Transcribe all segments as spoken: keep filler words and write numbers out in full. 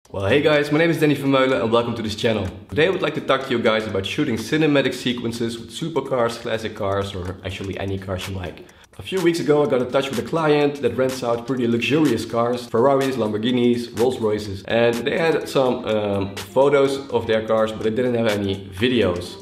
Well, hey guys, my name is Danny Vermeulen and welcome to this channel. Today I would like to talk to you guys about shooting cinematic sequences with supercars, classic cars, or actually any cars you like. A few weeks ago I got in touch with a client that rents out pretty luxurious cars, Ferraris, Lamborghinis, Rolls Royces, and they had some um, photos of their cars but they didn't have any videos.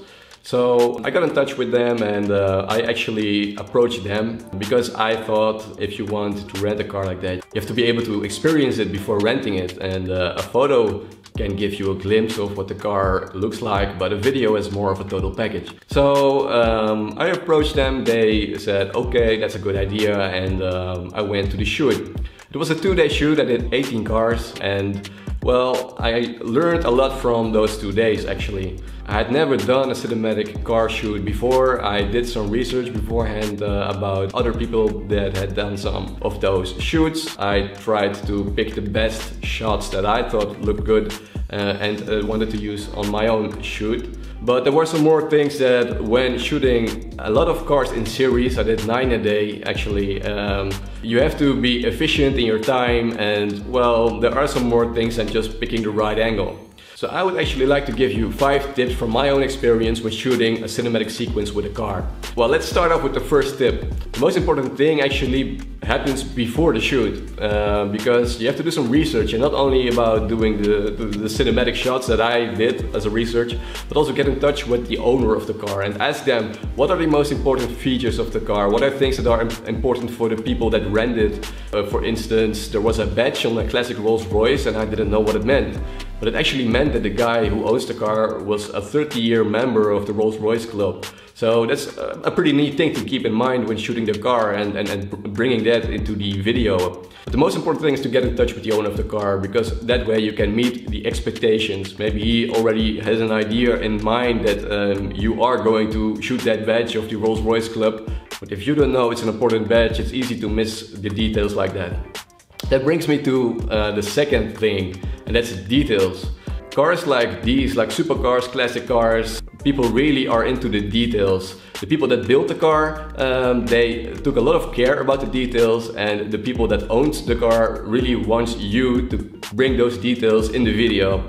So I got in touch with them and uh, I actually approached them because I thought if you want to rent a car like that, you have to be able to experience it before renting it, and uh, a photo can give you a glimpse of what the car looks like, but a video is more of a total package. So um, I approached them, they said okay, that's a good idea, and um, I went to the shoot. It was a two-day shoot. I did eighteen cars, and well, I learned a lot from those two days actually. I had never done a cinematic car shoot before. I did some research beforehand uh, about other people that had done some of those shoots. I tried to pick the best shots that I thought looked good uh, and uh, wanted to use on my own shoot. But there were some more things that when shooting a lot of cars in series, I did nine a day actually, um, you have to be efficient in your time, and well, there are some more things than just picking the right angle. So I would actually like to give you five tips from my own experience when shooting a cinematic sequence with a car. Well, let's start off with the first tip. The most important thing actually happens before the shoot, uh, because you have to do some research, and not only about doing the, the, the cinematic shots that I did as a research, but also get in touch with the owner of the car and ask them what are the most important features of the car, what are things that are important for the people that rent it. Uh, for instance, there was a badge on a classic Rolls Royce and I didn't know what it meant. But it actually meant that the guy who owns the car was a thirty year member of the Rolls Royce Club. So that's a pretty neat thing to keep in mind when shooting the car and, and, and bringing that into the video. But the most important thing is to get in touch with the owner of the car, because that way you can meet the expectations. Maybe he already has an idea in mind that um, you are going to shoot that badge of the Rolls Royce Club. But if you don't know it's an important badge, it's easy to miss the details like that. That brings me to uh, the second thing, and that's details. Cars like these, like supercars, classic cars, people really are into the details. The people that built the car, um, they took a lot of care about the details, and the people that owns the car really wants you to bring those details in the video.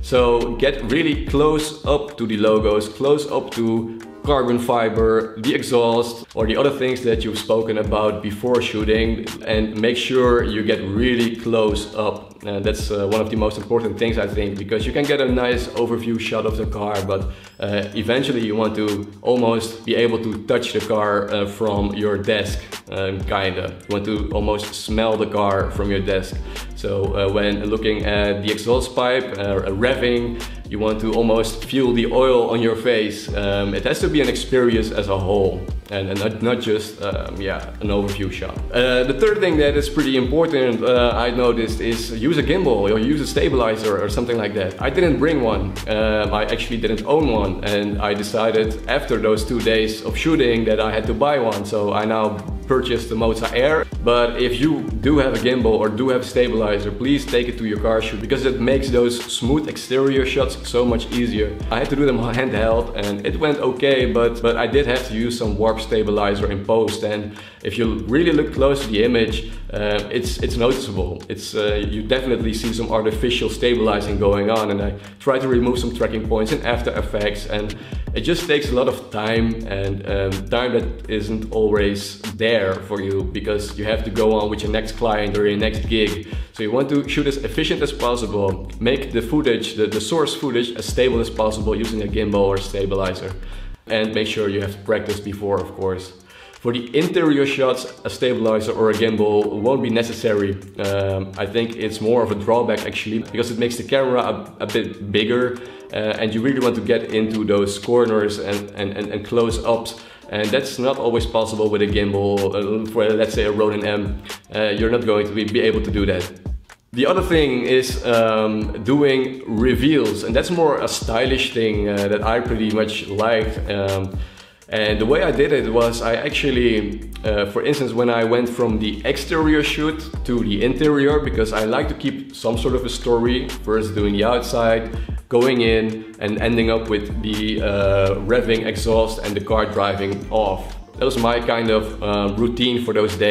So get really close up to the logos, close up to carbon fiber, the exhaust, or the other things that you've spoken about before shooting, and make sure you get really close up. And that's uh, one of the most important things, I think, because you can get a nice overview shot of the car, but uh, eventually you want to almost be able to touch the car uh, from your desk, um, kinda. You want to almost smell the car from your desk. So uh, when looking at the exhaust pipe, uh, revving, you want to almost feel the oil on your face. Um, it has to be an experience as a whole, and, and not, not just um, yeah, an overview shot. Uh, the third thing that is pretty important, uh, I noticed, is use a gimbal or use a stabilizer or something like that. I didn't bring one. Um, I actually didn't own one, and I decided after those two days of shooting that I had to buy one. So I now purchased the Moza Air. But if you do have a gimbal or do have a stabilizer, please take it to your car shoot, because it makes those smooth exterior shots so much easier. I had to do them handheld and it went okay, but, but I did have to use some warp stabilizer in post, and if you really look close to the image, uh, it's, it's noticeable. It's, uh, you definitely see some artificial stabilizing going on, and I try to remove some tracking points in After Effects, and it just takes a lot of time, and um, time that isn't always there for you because you have to go on with your next client or your next gig. So you want to shoot as efficient as possible, make the footage, the, the source footage, as stable as possible using a gimbal or stabilizer, and make sure you have practiced before, of course. For the interior shots, a stabilizer or a gimbal won't be necessary. Um, I think it's more of a drawback actually, because it makes the camera a, a bit bigger, uh, and you really want to get into those corners and, and, and, and close-ups. And that's not always possible with a gimbal. Uh, for let's say a Ronin M, uh, you're not going to be, be able to do that. The other thing is um, doing reveals, and that's more a stylish thing uh, that I pretty much liked. Um, And the way I did it was I actually, uh, for instance, when I went from the exterior shoot to the interior, because I like to keep some sort of a story, first doing the outside, going in and ending up with the uh, revving exhaust and the car driving off. That was my kind of uh, routine for those days.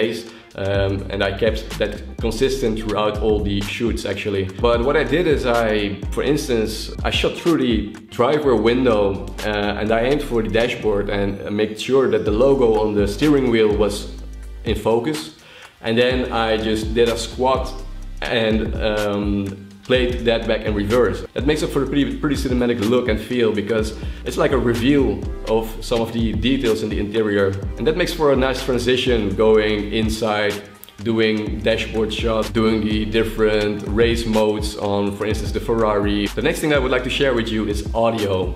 um, and I kept that consistent throughout all the shoots actually. But what I did is I, for instance, I shot through the driver window uh, and I aimed for the dashboard and made sure that the logo on the steering wheel was in focus. And then I just did a squat and um, played that back in reverse. That makes it for a pretty, pretty cinematic look and feel, because it's like a reveal of some of the details in the interior. And that makes for a nice transition going inside, doing dashboard shots, doing the different race modes on, for instance, the Ferrari. The next thing I would like to share with you is audio.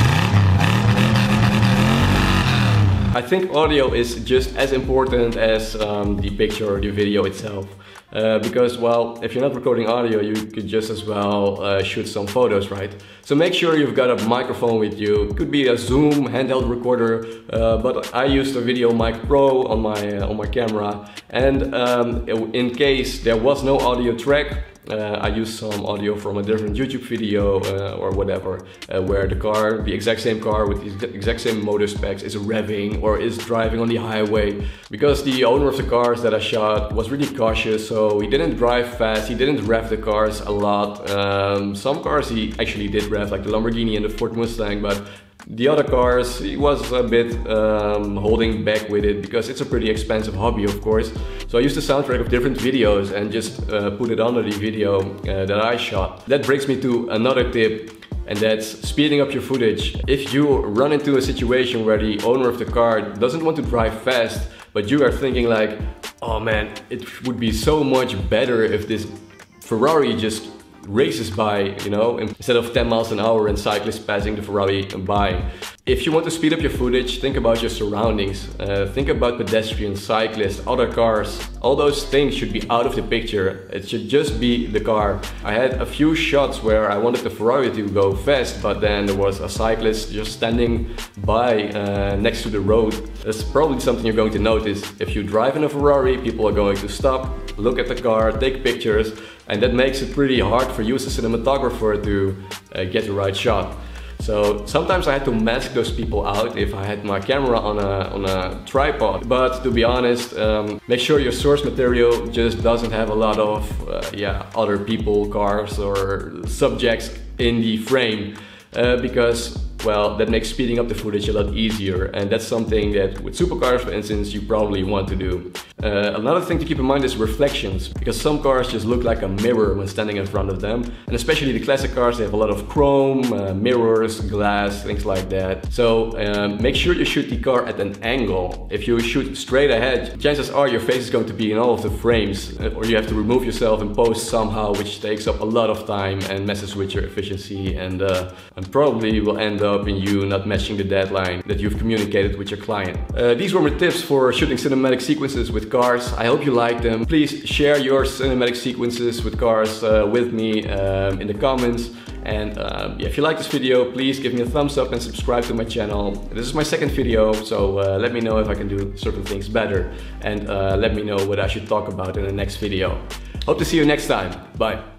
I think audio is just as important as um, the picture or the video itself. Uh, because, well, if you're not recording audio, you could just as well uh, shoot some photos, right? So make sure you've got a microphone with you. It could be a Zoom handheld recorder, uh, but I used a VideoMic Pro on my uh, on my camera. And um, in case there was no audio track, Uh, I used some audio from a different YouTube video uh, or whatever, uh, where the car, the exact same car with the exact same motor specs, is revving or is driving on the highway. Because the owner of the cars that I shot was really cautious, so he didn't drive fast, he didn't rev the cars a lot. Um, some cars he actually did rev, like the Lamborghini and the Ford Mustang, but the other cars, he was a bit um, holding back with it, because it's a pretty expensive hobby, of course. So I used the soundtrack of different videos and just uh, put it under the video uh, that I shot. That brings me to another tip, and that's speeding up your footage. If you run into a situation where the owner of the car doesn't want to drive fast, but you are thinking like, oh man, it would be so much better if this Ferrari just races by, you know, instead of ten miles an hour and cyclists passing the Ferrari by. If you want to speed up your footage, think about your surroundings. Uh, think about pedestrians, cyclists, other cars. All those things should be out of the picture. It should just be the car. I had a few shots where I wanted the Ferrari to go fast, but then there was a cyclist just standing by uh, next to the road. That's probably something you're going to notice. If you drive in a Ferrari, people are going to stop, look at the car, take pictures, and that makes it pretty hard for you as a cinematographer to uh, get the right shot. So sometimes I had to mask those people out if I had my camera on a, on a tripod. But to be honest, um, make sure your source material just doesn't have a lot of uh, yeah, other people, cars or subjects in the frame. Uh, because, well, that makes speeding up the footage a lot easier, and that's something that with supercars, for instance, you probably want to do. Uh, another thing to keep in mind is reflections, because some cars just look like a mirror when standing in front of them, and especially the classic cars, they have a lot of chrome, uh, mirrors, glass, things like that. So um, make sure you shoot the car at an angle. If you shoot straight ahead, chances are your face is going to be in all of the frames, or you have to remove yourself and post somehow, which takes up a lot of time and messes with your efficiency, and, uh, and probably will end up in you not matching the deadline that you've communicated with your client. Uh, these were my tips for shooting cinematic sequences with cars. I hope you liked them. Please share your cinematic sequences with cars uh, with me um, in the comments. And uh, yeah, if you like this video, please give me a thumbs up and subscribe to my channel. This is my second video, so uh, let me know if I can do certain things better. And uh, let me know what I should talk about in the next video. Hope to see you next time. Bye.